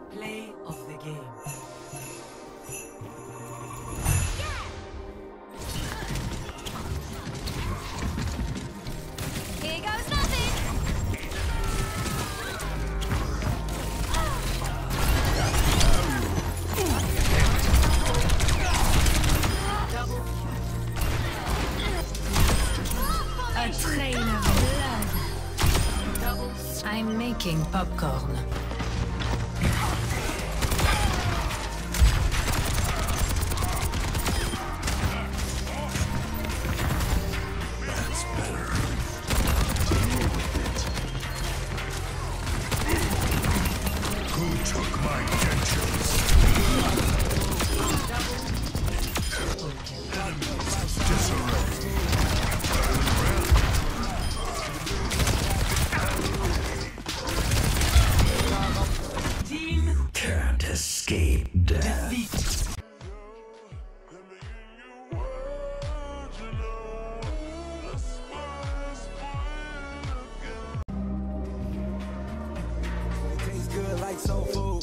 Play of the game. Here goes nothing. A train of blood. I'm making popcorn. That's better. Who took my dentures? Disarray. Team Can't escape death. defeat. Tastes good like soul food.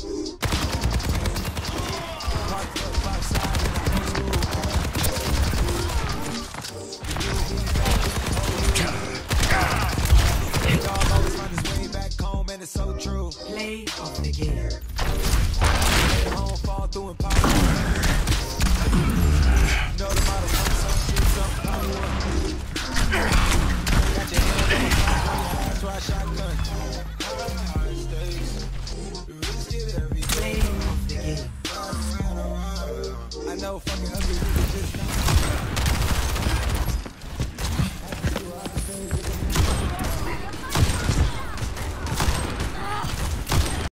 Parked up outside in the old school. Dog always find his way back home, and it's so true. Play of the game. Home fall through and pop. Know the model, some shit, some power. Got your hand on the